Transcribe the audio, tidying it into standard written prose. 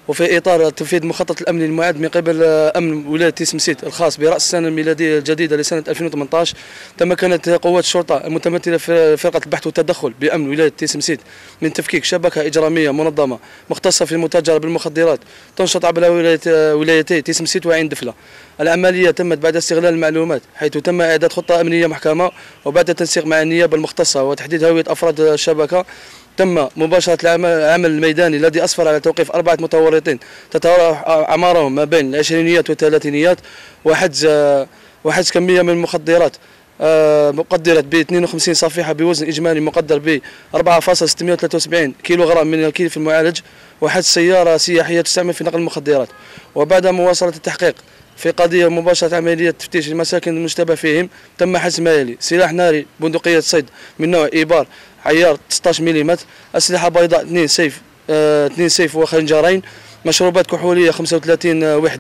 وفي إطار تنفيذ مخطط الأمن المعد من قبل أمن ولاية تيسمسيت الخاص برأس السنة الميلادية الجديدة لسنة 2018، تمكنت قوات الشرطة المتمثلة في فرقة البحث والتدخل بأمن ولاية تيسمسيت من تفكيك شبكة إجرامية منظمة مختصة في المتاجرة بالمخدرات تنشط عبر ولايتي تيسمسيت وعين دفلة. العملية تمت بعد استغلال المعلومات، حيث تم إعداد خطة أمنية محكمة، وبعد التنسيق مع النيابة المختصة وتحديد هوية أفراد الشبكة تم مباشرة العمل الميداني الذي أسفر على توقيف 4 متورطين تتراوح أعمارهم ما بين العشرينيات والثلاثينيات، وحجز كمية من المخدرات مقدرة ب 52 صفيحة بوزن إجمالي مقدر ب 4.673 كيلوغرام من الكيف المعالج، وحجز سيارة سياحية تستعمل في نقل المخدرات. وبعد مواصلة التحقيق في قضية مباشرة عملية تفتيش المساكن المشتبه فيهم، تم حجز ما يلي: سلاح ناري بندقية صيد من نوع إيبار عيار 16 ملم، أسلحة بيضاء 2 سيف وخنجرين، مشروبات كحولية 35 وحدة.